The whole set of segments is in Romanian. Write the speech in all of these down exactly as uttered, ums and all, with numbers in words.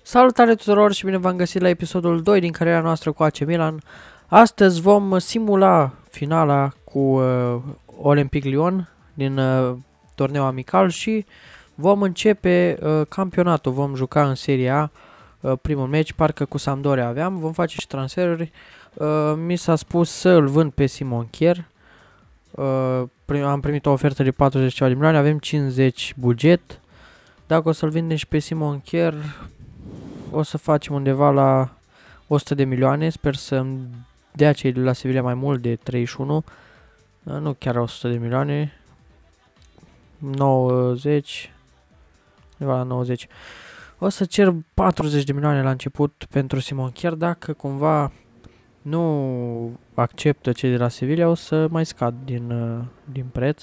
Salutare tuturor și bine v-am găsit la episodul doi din cariera noastră cu A C Milan. Astăzi vom simula finala cu uh, Olympique Lyon din uh, torneu amical și vom începe uh, campionatul. Vom juca în Serie A uh, primul meci, parcă cu Sampdoria aveam. Vom face și transferuri. Uh, mi s-a spus să îl vând pe Simon Kjær. Uh, prim, am primit o ofertă de patruzeci de milioane, avem cincizeci buget. Dacă o să-l vindem și pe Simon Kjær, o să facem undeva la o sută de milioane, sper să-mi dea cei de la Sevilla mai mult de treizeci și unu, nu chiar o sută de milioane, nouăzeci, undeva la nouăzeci. O să cer patruzeci de milioane la început pentru Simon Kjær, dacă cumva nu acceptă cei de la Sevilla, o să mai scad din, din preț.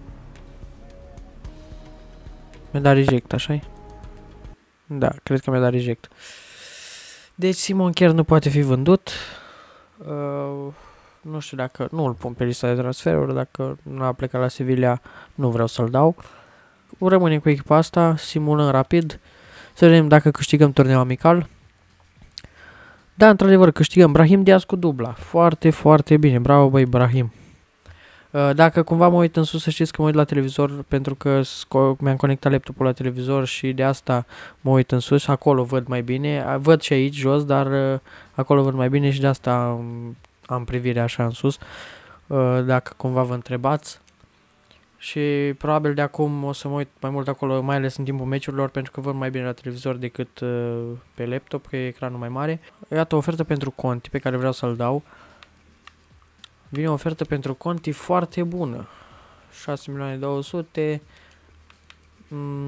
Mi-a dat reject, așa-i? Da, cred că mi-a dat reject. Deci Simon Kjær nu poate fi vândut. Uh, nu știu dacă... Nu îl pun pe lista de transferuri. Dacă nu a plecat la Sevilla, nu vreau să-l dau. Rămânem cu echipa asta. Simulăm rapid. Să vedem dacă câștigăm turneul amical. Da, într-adevăr, câștigăm. Brahim Diaz cu dubla. Foarte, foarte bine. Bravo, băi, Brahim. Dacă cumva mă uit în sus, să știți că mă uit la televizor, pentru că mi-am conectat laptopul la televizor și de asta mă uit în sus, acolo văd mai bine, văd și aici jos, dar acolo văd mai bine și de asta am, am privire așa în sus, dacă cumva vă întrebați. Și probabil de acum o să mă uit mai mult acolo, mai ales în timpul meciurilor, pentru că văd mai bine la televizor decât pe laptop, că e ecranul mai mare. Iată o ofertă pentru Conti pe care vreau să-l dau. Vine o ofertă pentru Conti foarte bună. șase milioane două sute. Mm.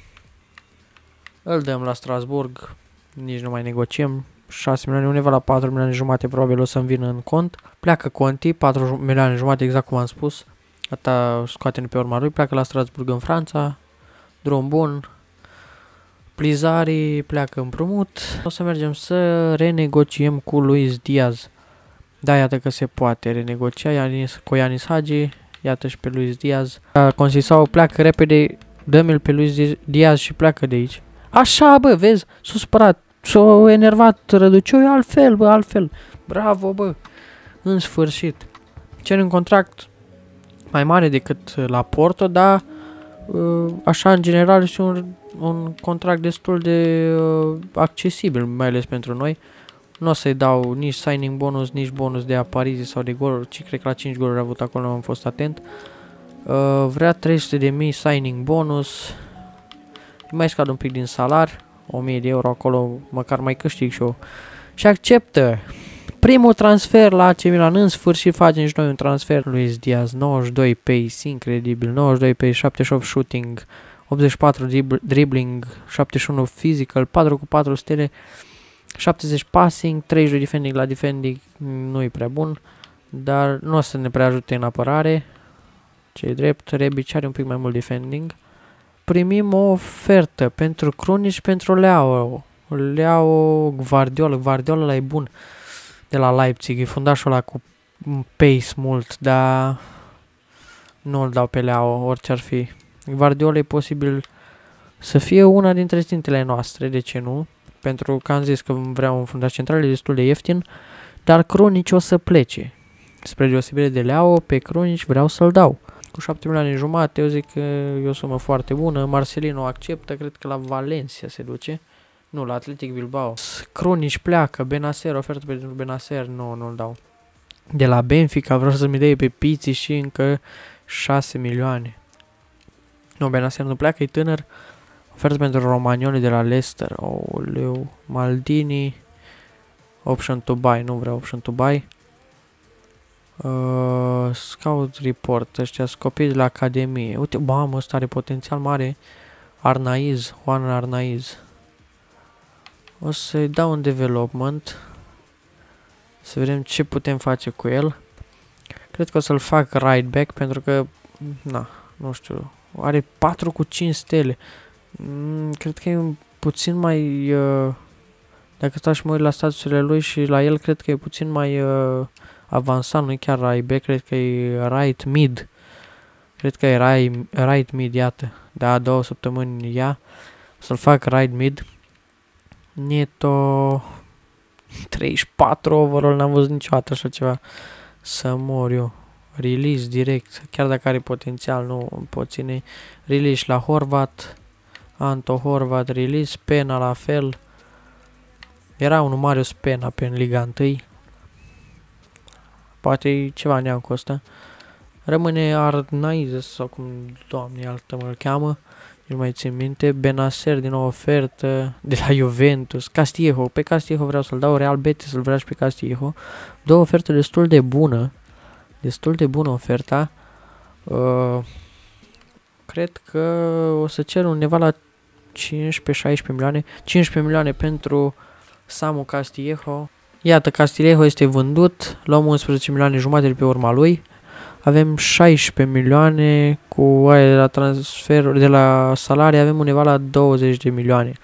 Îl dăm la Strasburg. Nici nu mai negociem. șase milioane, undeva la patru milioane jumate probabil o să-mi vină în cont. Pleacă Conti, patru milioane jumate, exact cum am spus. Ata scoate-ne pe urma lui. Pleacă la Strasburg în Franța. Drum bun. Plizari pleacă împrumut. O să mergem să renegociem cu Luis Diaz. Da, iată că se poate renegocia Ianis, cu Ianis Hagi, iată și pe Luis Diaz. Consisau pleacă repede, dă-mi-l pe Luis Diaz și pleacă de aici. Așa, bă, vezi, s-a supărat, s-a enervat Răduciu, altfel, bă, altfel. Bravo, bă, în sfârșit. Cer un contract mai mare decât la Porto, dar așa, în general, este un, un contract destul de uh, accesibil, mai ales pentru noi. Nu o să-i dau nici signing bonus, nici bonus de apariție sau de goluri, ci cred că la cinci goluri a avut acolo, am fost atent. Uh, vrea trei sute de mii signing bonus. Mai scad un pic din salar, o mie de euro acolo, măcar mai câștig și eu. Și acceptă. Primul transfer la A C Milan, în sfârșit facem și noi un transfer. Luis Diaz, nouăzeci și doi pace, incredibil, nouăzeci și doi pace, șaptezeci și opt shooting, optzeci și patru dribbling, șaptezeci și unu physical, patru cu patru stele. șaptezeci passing, treizeci de defending. La defending nu e prea bun, dar nu o să ne prea ajute în apărare. Ce-i drept, Rebic are un pic mai mult defending. Primim o ofertă pentru Krunic și pentru Leao. Leao Gvardiol, Gvardiol ăla e bun de la Leipzig, e fundașul ăla cu pace mult, dar nu îl dau pe Leao, orice ar fi. Gvardiol e posibil să fie una dintre țintele noastre, de ce nu? Pentru că am zis că vreau un fundaș central, e destul de ieftin, dar Krunic o să plece. Spre deosebire de Leao, pe Krunic vreau să-l dau. Cu șapte milioane jumate, eu zic că e o sumă foarte bună. Marcelino acceptă, cred că la Valencia se duce. Nu, la Athletic Bilbao. Krunic pleacă, Benacer, ofertă pentru Benacer, nu, nu-l dau. De la Benfica vreau să-mi dea pe Pizzi și încă șase milioane. Nu, Benacer nu pleacă, e tânăr. Ofertă pentru Romagnoli de la Leicester. Oleu, Maldini. Option to buy. Nu vreau option to buy. Uh, scout report. Ăștia copii de la Academie. Uite, mamă, ăsta are potențial mare. Arnaiz. Juan Arnaiz. O să-i dau un development. Să vedem ce putem face cu el. Cred că o să-l fac right back pentru că, na, nu știu. Are patru cu cinci stele. Mm, cred că e puțin mai, uh, dacă stau și mă uit la statusurile lui și la el, cred că e puțin mai uh, avansat, nu e chiar right back, cred că e right mid. Cred că e right, right mid, iată. Da, două săptămâni ia. Să-l fac right mid. Neto treizeci și patru overall, n-am văzut niciodată așa ceva. Să mor eu. Release direct, chiar dacă are potențial, nu pot ține. Release la Horvat, Anto Horvat, release, Pena la fel. Era unul Marius Pena pe în Liga unu. Poate e ceva neam cu ăsta. Rămâne Arnaizes sau cum, doamne, altă mă-l cheamă. Nu mai țin minte. Benacer din nou ofertă de la Juventus. Castillejo. Pe Castillejo vreau să-l dau. Real Betis să-l vrea și pe Castillejo. Două oferte destul de bună. Destul de bună oferta. Uh, cred că o să cer undeva la cincisprezece șaisprezece milioane. cincisprezece milioane pentru Samu Castillejo. Iată, Castillejo este vândut. Luăm unsprezece milioane jumate de pe urma lui. Avem șaisprezece milioane cu aia de la transferuri, de la salarii avem undeva la douăzeci de milioane.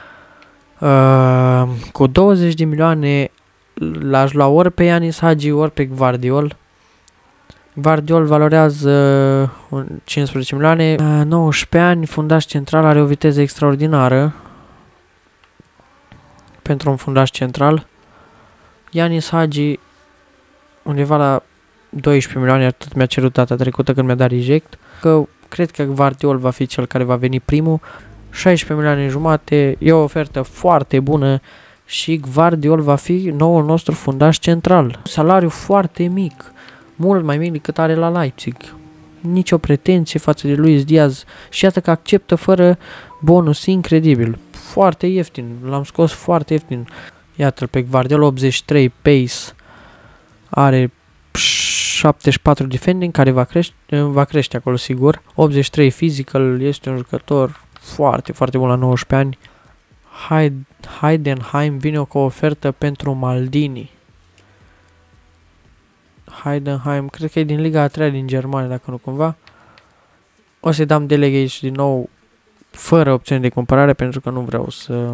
Uh, cu douăzeci de milioane l-aș lua ori pe Ianis Hagi, ori pe Gvardiol. Gvardiol valorează cincisprezece milioane, uh, nouăsprezece ani, fundaș central, are o viteză extraordinară pentru un fundaș central. Ianis Hagi undeva la doisprezece milioane, atât mi-a cerut data trecută când mi-a dat reject. Că cred că Gvardiol va fi cel care va veni primul. șaisprezece milioane jumate, e o ofertă foarte bună și Gvardiol va fi noul nostru fundaș central. Salariu foarte mic, mult mai mic decât are la Leipzig. Nici o pretenție față de Luis Diaz și iată că acceptă fără bonus, incredibil. Foarte ieftin, l-am scos foarte ieftin. Iată-l pe Gvardiol, optzeci și trei pace, are șaptezeci și patru defending, care va crește, va crește acolo sigur. optzeci și trei physical, este un jucător foarte, foarte bun la nouăsprezece ani. Heidenheim vine cu o ofertă pentru Maldini. Heidenheim, cred că e din Liga a treia din Germania, dacă nu cumva. O să-i dam delegate din nou, fără opțiune de cumpărare, pentru că nu vreau să uh,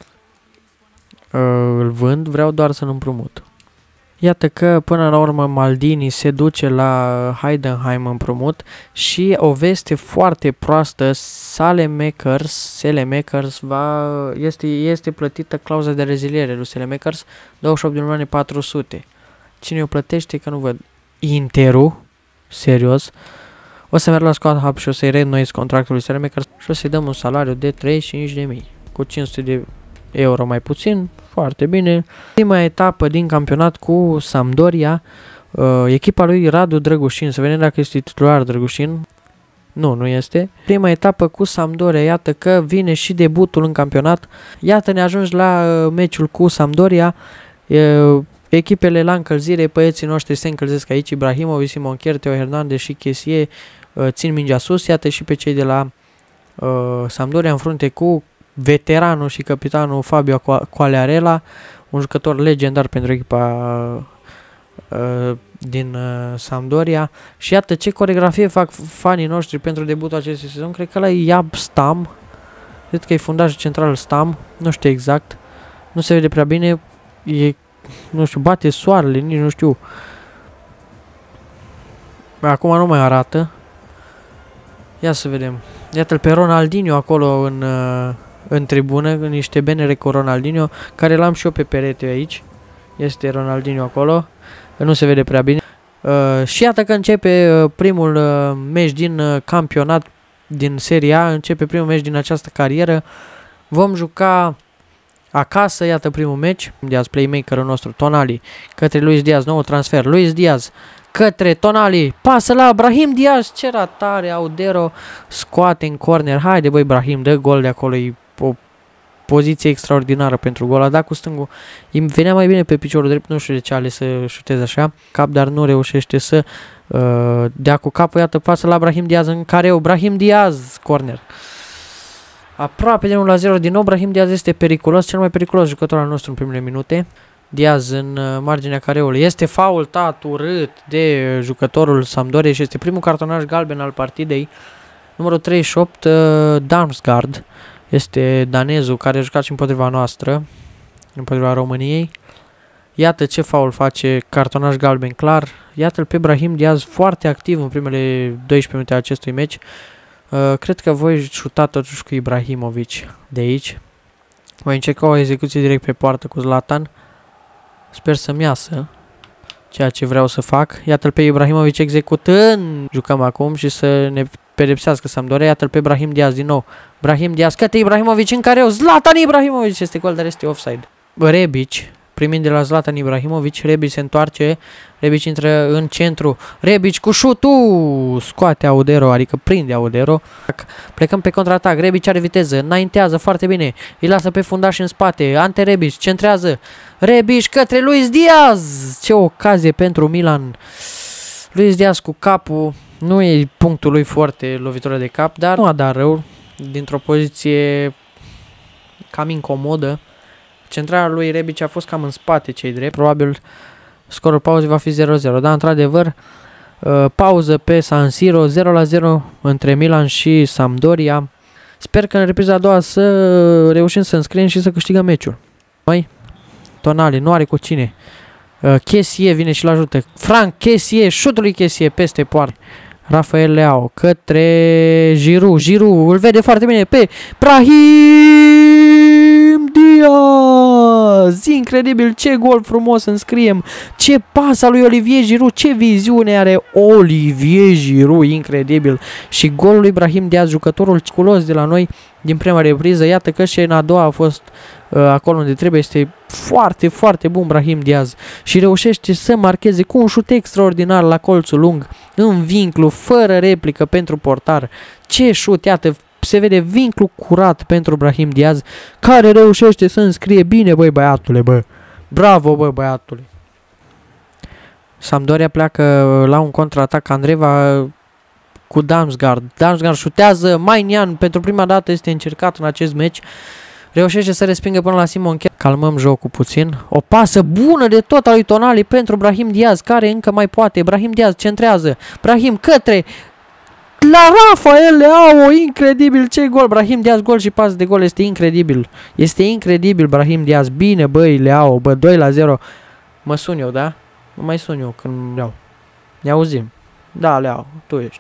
îl vând, vreau doar să-l împrumut. Iată că până la urmă Maldini se duce la Heidenheim împrumut și o veste foarte proastă, Saelemaekers, Saelemaekers va, este, este plătită clauza de reziliere lui Saelemaekers, douăzeci și opt de milioane patru sute. Cine o plătește că nu văd? Interul, serios. O să merg la Squad Hub și o să-i reînnoiesc contractul lui Saelemaekers și o să-i dăm un salariu de treizeci și cinci de mii, cu cinci sute de euro mai puțin, foarte bine. Prima etapă din campionat cu Sampdoria, uh, echipa lui Radu Drăgușin, să vedem dacă este titular Drăgușin. Nu, nu este. Prima etapă cu Sampdoria, iată că vine și debutul în campionat. Iată, ne ajungi la uh, meciul cu Sampdoria. Uh, echipele la încălzire, băieții noștri se încălzesc aici, Ibrahimovic, Simon Kjaer, Theo Hernandez și Kessie uh, țin mingea sus. Iată și pe cei de la uh, Sampdoria în frunte cu veteranul și capitanul Fabio Quagliarella, un jucător legendar pentru echipa uh, din uh, Sampdoria. Și iată ce coreografie fac fanii noștri pentru debutul acestui sezon. Cred că la Iab Stam, cred că e fundașul central Stam, nu știu exact, nu se vede prea bine, e, nu știu, bate soarele, nici nu știu. Acum nu mai arată. Ia să vedem. Iată-l pe Ronaldinho acolo în... Uh, în tribună, în niște benere cu Ronaldinho, care l-am și eu pe perete aici. Este Ronaldinho acolo, nu se vede prea bine. Uh, și iată că începe uh, primul uh, meci din uh, campionat din Serie A, începe primul meci din această carieră. Vom juca acasă, iată primul meci. Diaz, playmakerul nostru, Tonali, către Luis Diaz, nou transfer. Luis Diaz către Tonali, pasă la Brahim Diaz, ce ratare, Audero scoate în corner. Haide băi Brahim, dă gol de acolo, e o poziție extraordinară pentru gol. A dat cu stângul, îmi venea mai bine pe piciorul drept, nu știu de ce a ales să șuteze așa cap, dar nu reușește să uh, dea cu capul. Iată, pasă la Brahim Diaz în careu, Brahim Diaz, corner. Aproape de unu la zero din nou. Brahim Diaz este periculos, cel mai periculos jucător al nostru în primele minute. Diaz în uh, marginea careului. Este faultat urât de jucătorul Sampdoria și este primul cartonaș galben al partidei. Numărul treizeci și opt, uh, Damsgaard. Este danezul care a jucat și împotriva noastră, împotriva României. Iată ce faul face, cartonaș galben clar. Iată-l pe Brahim Diaz foarte activ în primele doisprezece minute ale acestui meci. Uh, cred că voi șuta totuși cu Ibrahimovic de aici. Voi încerca o execuție direct pe poartă cu Zlatan. Sper să-mi iasă ceea ce vreau să fac. Iată-l pe Ibrahimovic executând. Jucăm acum și să ne pedepsească Sampdoria. Iată-l pe Brahim Diaz din nou. Brahim Diaz către Ibrahimovic în careu. Zlatan Ibrahimovic este gol, dar este offside. Rebic primind de la Zlatan Ibrahimovic. Rebic se întoarce. Rebic intră în centru. Rebic cu șutul. Scoate Audero, adică prinde Audero. Plecăm pe contraatac. Rebic are viteză. Înaintează foarte bine. Îi lasă pe fundaș în spate. Ante Rebic centrează. Rebic către Luis Diaz. Ce ocazie pentru Milan. Luis Diaz cu capul. Nu e punctul lui foarte lovitură de cap, dar nu a dat rău. Dintr-o poziție cam incomodă. Centrarea lui Rebic a fost cam în spate, cei drept. Probabil scorul pauzei va fi zero zero. Dar într-adevăr, pauză pe San Siro, zero la zero între Milan și Sampdoria. Sper că în repriza a doua să reușim să înscriem și să câștigăm meciul. Mai Tonali nu are cu cine. Kessie vine și-l ajută. Frank Kessie, șutul lui Kessie peste poartă. Rafael Leao către Giroud. Giroud îl vede foarte bine pe Brahim Diaz. Incredibil, ce gol frumos înscriem. Ce pas al lui Olivier Giroud. Ce viziune are Olivier Giroud. Incredibil. Și golul lui Brahim Diaz, jucătorul culos de la noi din prima repriză. Iată că și în a doua a fost uh, acolo unde trebuie. Este foarte, foarte bun Brahim Diaz. Și reușește să marcheze cu un șut extraordinar la colțul lung. În vinclu, fără replică pentru portar. Ce șut, iată, se vede vinclu curat pentru Brahim Diaz, care reușește să înscrie bine, băi băiatule, bă. Bravo, bă băiatule. Sampdoria pleacă la un contraatac. Andreva cu Damsgaard. Damsgaard șutează. Mainian pentru prima dată este încercat în acest meci. Reușește să respingă până la Simon Kjær. Calmăm jocul puțin. O pasă bună de tot a lui Tonali pentru Brahim Diaz, care încă mai poate. Brahim Diaz centrează. Brahim către la Rafael Leao. Incredibil, ce gol. Brahim Diaz, gol și pas de gol. Este incredibil. Este incredibil Brahim Diaz. Bine, băi, Leao, bă, doi la zero. Mă sun eu, da? Mă mai sun eu când Leao. Ne auzim. Da, Leao, tu ești.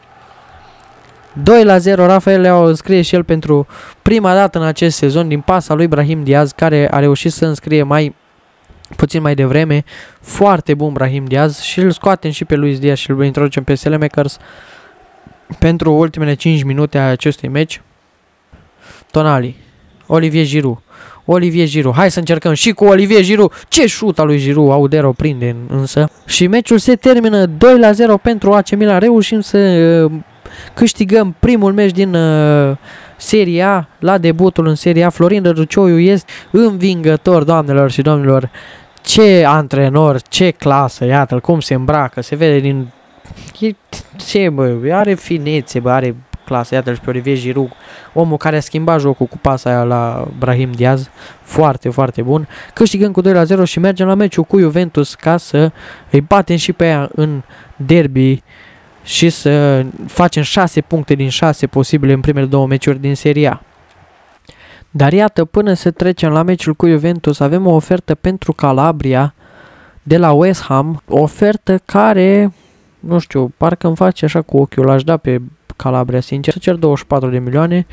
doi la zero, Rafael Leao înscrie și el pentru prima dată în acest sezon din pasa lui Brahim Diaz, care a reușit să înscrie mai puțin mai devreme. Foarte bun Brahim Diaz și îl scoatem și pe Luis Diaz și îl introducem pe Saelemaekers pentru ultimele cinci minute a acestui meci. Tonali, Olivier Giroud, Olivier Giroud, hai să încercăm și cu Olivier Giroud. Ce șut al lui Giroud, Audero prinde însă. Și meciul se termină doi la zero pentru A C Milan. Reușim să uh, câștigăm primul meci din uh, Serie A, la debutul în Serie A. Florin Răducioiu este învingător, doamnelor și domnilor. Ce antrenor, ce clasă, iată-l cum se îmbracă, se vede din... E, ce bă, are finețe, bă, are clasă, iată-l și pe Olivier Giroud, omul care a schimbat jocul cu pasa aia la Brahim Diaz, foarte, foarte bun. Câștigăm cu doi la zero și mergem la meciul cu Juventus ca să îi batem și pe ea în derby și să facem șase puncte din șase posibile în primele două meciuri din Serie A. Dar iată, până să trecem la meciul cu Juventus, avem o ofertă pentru Calabria de la West Ham, o ofertă care, nu știu, parcă îmi face așa cu ochiul, l-aș da pe Calabria, sincer, să cer douăzeci și patru de milioane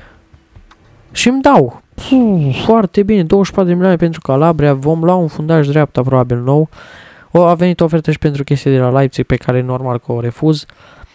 și îmi dau. Puh, foarte bine, douăzeci și patru de milioane pentru Calabria, vom lua un fundaș dreapta probabil nou. O, a venit o ofertă și pentru chestia de la Leipzig, pe care normal că o refuz.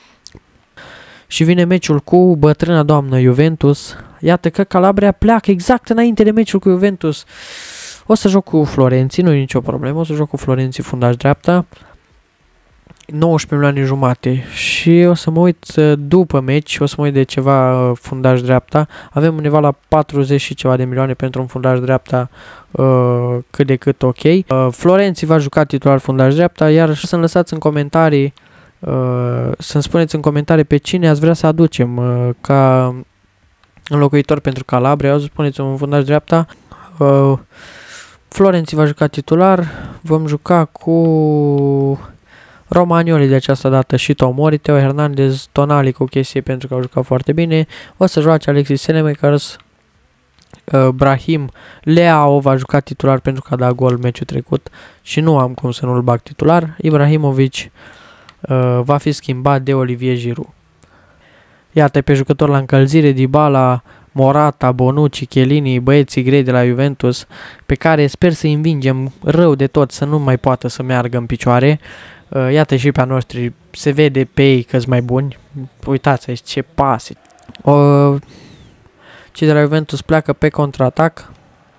Și vine meciul cu bătrâna doamnă Juventus. Iată că Calabria pleacă exact înainte de meciul cu Juventus. O să joc cu Florenții, nu e nicio problemă, o să joc cu Florenții fundaș dreapta. nouăsprezece milioane jumate și o să mă uit după meci, o să mă uit de ceva fundaș dreapta. Avem undeva la patruzeci și ceva de milioane pentru un fundaș dreapta uh, cât de cât ok. Uh, Florenții va juca titular fundaș dreapta, iar să-mi lăsați în comentarii, uh, să-mi spuneți în comentarii pe cine ați vrea să aducem uh, ca înlocuitor pentru Calabria. O să spuneți un fundaș dreapta. Uh, Florenții va juca titular, vom juca cu Romagnoli de această dată și Tomori, Teo Hernandez, Tonali cu chestie pentru că au jucat foarte bine. O să joace Alexis Saelemaekers, uh, Brahim Leao va juca titular pentru că a dat gol meciul trecut și nu am cum să nu-l bag titular. Ibrahimovic uh, va fi schimbat de Olivier Giroud. Iată pe jucător la încălzire, Dybala, Morata, Bonucci, Chiellini, băieții grei de la Juventus, pe care sper să-i învingem rău de tot, să nu mai poată să meargă în picioare. Uh, iată și pe a noștri, se vede pe ei că-s mai buni. Uitați aici ce pase. Uh, cei de la Juventus pleacă pe contraatac.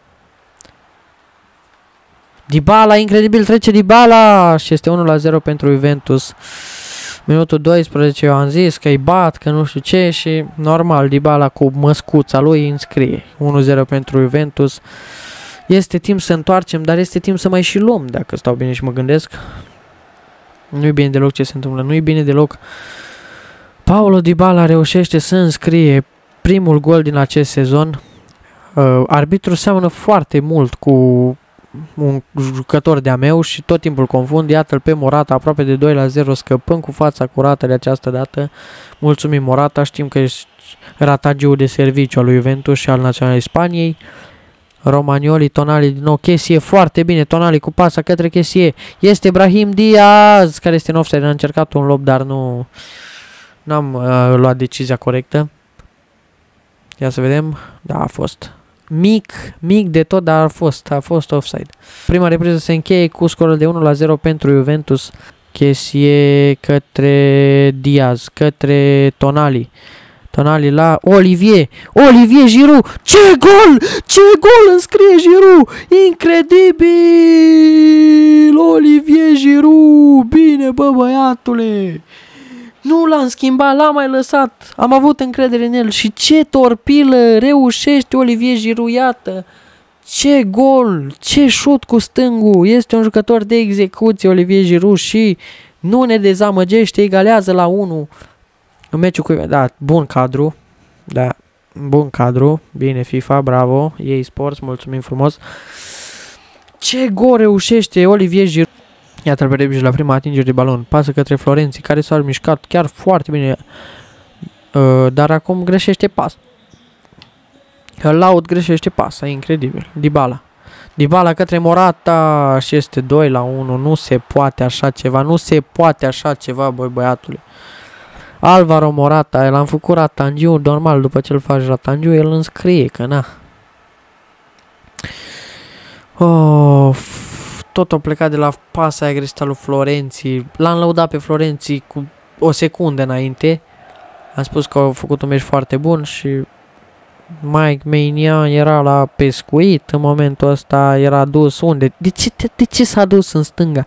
Dybala, incredibil, trece Dybala și este unu la zero pentru Juventus. Minutul doisprezece, eu am zis că îi bat, că nu știu ce și normal Dybala cu măscuța lui înscrie. unu zero pentru Juventus. Este timp să întoarcem, dar este timp să mai și luăm, dacă stau bine și mă gândesc. Nu-i bine deloc ce se întâmplă, nu-i bine deloc. Paulo Dybala reușește să înscrie primul gol din acest sezon. Uh, arbitrul seamănă foarte mult cu un jucător de-a meu și tot timpul confund. Iată-l pe Morata, aproape de doi la zero, scăpând cu fața curată de această dată. Mulțumim Morata, știm că ești ratagiul de serviciu al lui Juventus și al Naționalei Spaniei. Romagnoli, Tonali din nou, Kessie, foarte bine, Tonali cu pasa către Kessie. Este Brahim Diaz, care este în offside, a încercat un lob, dar nu n-am uh, luat decizia corectă. Ia să vedem, da, a fost mic, mic de tot, dar a fost, a fost offside. Prima repriză se încheie cu scorul de unu la zero pentru Juventus. Kessie către Diaz, către Tonali. Tonali la Olivier, Olivier Giroud, ce gol, ce gol înscrie Giroud, incredibil, Olivier Giroud, bine bă băiatule, nu l-am schimbat, l-am mai lăsat, am avut încredere în el și ce torpilă reușește Olivier Giroud, iată, ce gol, ce șut cu stângul, este un jucător de execuție Olivier Giroud și nu ne dezamăgește, egalează la unu. În meciul cu... Da, bun cadru. Da, bun cadru. Bine FIFA, bravo. Ei Sports, mulțumim frumos. Ce gol reușește Olivier Giroud. Iată-l pe Rebic la prima atingere de balon. Pasă către Florenții, care s-a mișcat chiar foarte bine. Uh, dar acum greșește pas. Laud greșește pasa, incredibil. Dybala. Dybala către Morata și este doi la unu. Nu se poate așa ceva. Nu se poate așa ceva, băi băiatule. Alvaro Morata, el am făcut ratangiu, normal, după ce îl faci ratangiu, el înscrie, că na. Oh, tot a plecat de la pasa aia greșită lui Florenții. L-am lăudat pe Florenții cu o secundă înainte. Am spus că au făcut un meci foarte bun și Mike Maignan era la pescuit în momentul ăsta, era dus unde? De ce, de, de ce s-a dus în stânga?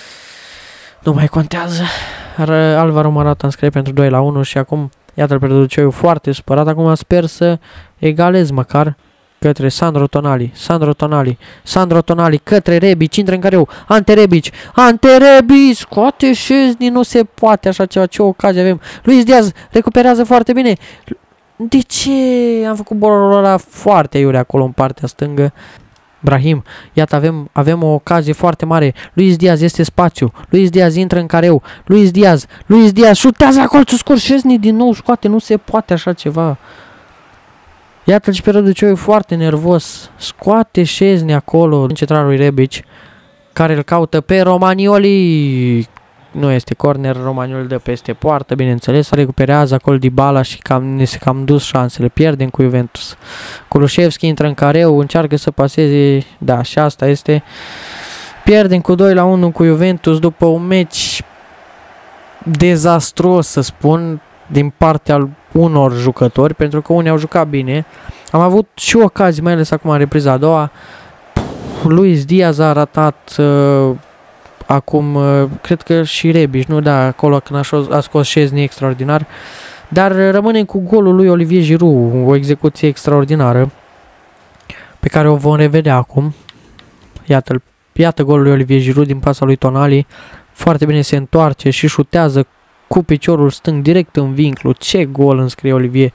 Nu mai contează. Alvaro Morata înscrie pentru doi la unu și acum iată-l pe Răducioiu foarte supărat. Acum sper să egalez măcar către Sandro Tonali. Sandro Tonali. Sandro Tonali către Rebic. Intră în careu. Ante Rebic. Ante Rebic. Scoate Szczesny. Nu se poate așa ceva. Ce ocazie avem. Luis Diaz recuperează foarte bine. De ce am făcut bolul ăla foarte iure acolo în partea stângă? Brahim, iată avem, avem o ocazie foarte mare. Luis Diaz este spațiu. Luis Diaz intră în careu. Luis Diaz, Luis Diaz șutează la colțul scurt. Szczesny din nou scoate. Nu se poate așa ceva. Iată-l și pe Răducioiu foarte nervos. Scoate Szczesny acolo în centralul lui Rebic, care îl caută pe Romagnoli. Nu este corner, Romagnoli dă peste poartă, bineînțeles, recuperează acolo Dybala și cam, ne se cam dus șansele, pierdem cu Juventus. Kulusevski intră în careu, încearcă să paseze, da, și asta este. Pierdem cu doi la unu cu Juventus după un meci dezastruos, să spun, din partea unor jucători, pentru că unii au jucat bine. Am avut și ocazii, mai ales acum în repriza a doua. Luis Diaz a ratat... Uh, Acum, cred că și Rebic, nu? Da, acolo când a, a scos Szczesny extraordinar. Dar rămânem cu golul lui Olivier Giroud, o execuție extraordinară pe care o vom revedea acum. Iată-l, iată golul lui Olivier Giroud din pasa lui Tonali. Foarte bine se întoarce și șutează cu piciorul stâng direct în vinclu. Ce gol înscrie Olivier!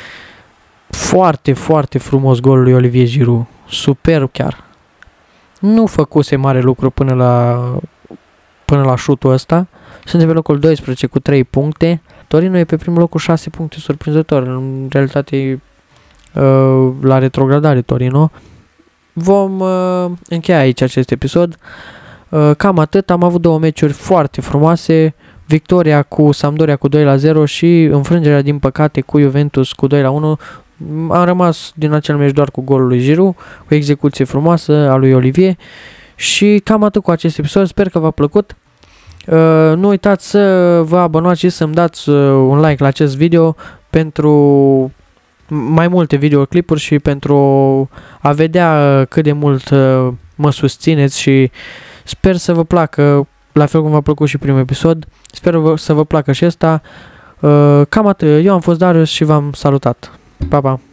Foarte, foarte frumos golul lui Olivier Giroud. Superb chiar. Nu făcuse mare lucru până la... până la șutul ăsta. Suntem pe locul doisprezece cu trei puncte. Torino e pe primul loc cu șase puncte, surprinzător. În realitate uh, la retrogradare Torino. Vom uh, încheia aici acest episod. Uh, cam atât. Am avut două meciuri foarte frumoase. Victoria cu Sampdoria cu doi la zero și înfrângerea din păcate cu Juventus cu doi la unu. am rămas din acel meci doar cu golul lui Giroud, o execuție frumoasă a lui Olivier și cam atât cu acest episod, sper că v-a plăcut. Uh, nu uitați să vă abonați și să-mi dați uh, un like la acest video pentru mai multe videoclipuri și pentru a vedea cât de mult uh, mă susțineți și sper să vă placă, la fel cum v-a plăcut și primul episod, sper să vă placă și ăsta. Uh, cam atât, eu am fost Darius și v-am salutat. Pa, pa!